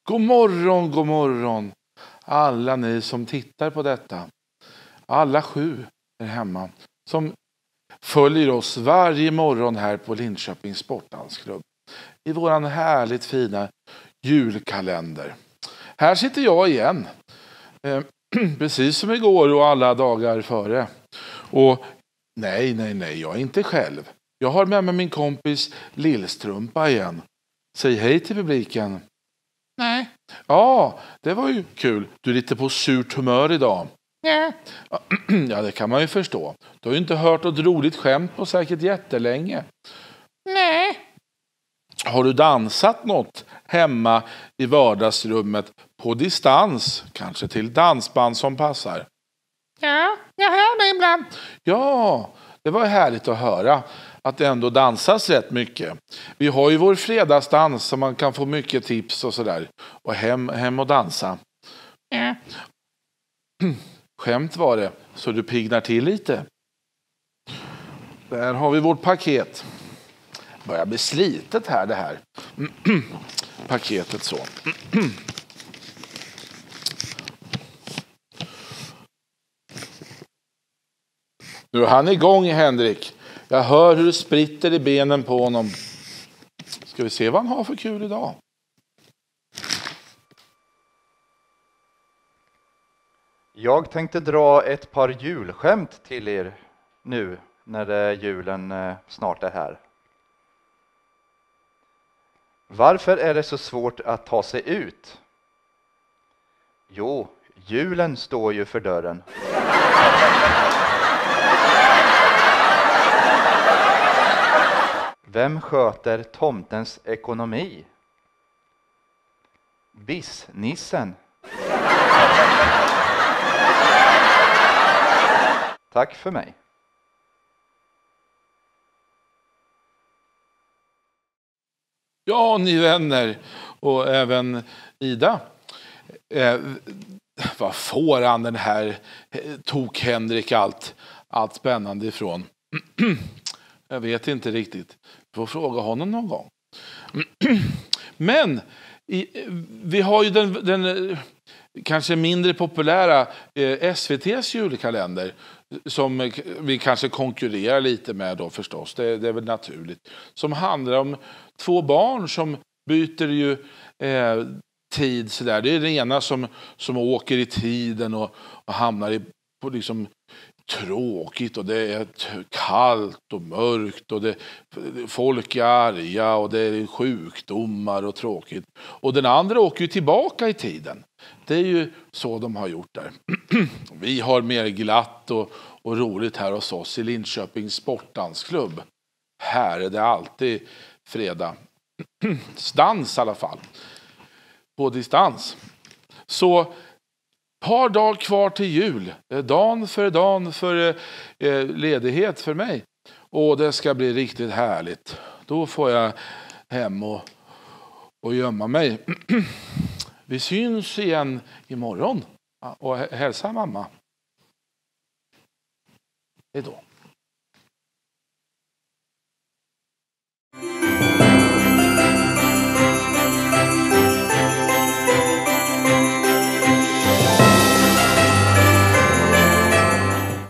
God morgon, god morgon. Alla ni som tittar på detta. Alla 7 är hemma. Som följer oss varje morgon här på Linköpings Sportdansklubb. I våran härligt fina julkalender. Här sitter jag igen. Precis som igår och alla dagar före. Och nej, jag är inte själv. Jag har med mig min kompis Lillstrumpa igen. Säg hej till publiken. Nej. Ja, det var ju kul. Du är lite på surt humör idag. Nej. Ja, det kan man ju förstå. Du har ju inte hört ett roligt skämt på säkert jättelänge. Nej. Har du dansat något hemma i vardagsrummet på distans? Kanske till dansband som passar? Ja, jag hör mig ibland. Ja, det var härligt att höra att det ändå dansas rätt mycket. Vi har ju vår fredagsdans så man kan få mycket tips och sådär. Och hem och dansa. Ja. Skämt var det, så du pignar till lite. Där har vi vårt paket. Börjar bli slitet här det här. Paketet så. Nu är han igång, Henrik. Jag hör hur det spritter i benen på honom. Ska vi se vad han har för kul idag. Jag tänkte dra ett par julskämt till er nu när julen snart är här. Varför är det så svårt att ta sig ut? Jo, julen står ju för dörren. Vem sköter tomtens ekonomi? Bissnissen. Tack för mig. Ja, ni vänner och även Ida. Vad får han den här tok-Henrik allt spännande ifrån? Jag vet inte riktigt. Vi får fråga honom någon gång. Men vi har ju den kanske mindre populära SVT:s julkalender som vi kanske konkurrerar lite med då förstås. Det är väl naturligt. Som handlar om 2 barn som byter ju tid sådär. Det är det ena som åker i tiden och hamnar på liksom tråkigt och det är kallt och mörkt och folk är arga och det är sjukdomar och tråkigt. Och den andra åker ju tillbaka i tiden. Det är ju så de har gjort där. Vi har mer glatt och roligt här hos oss i Linköpings Sportdansklubb. Här är det alltid fredag. Dans i alla fall. På distans. Så par dagar kvar till jul. Dan för ledighet för mig. Och det ska bli riktigt härligt. Då får jag hem och gömma mig. Vi syns igen imorgon. Och hälsa mamma. Hej då.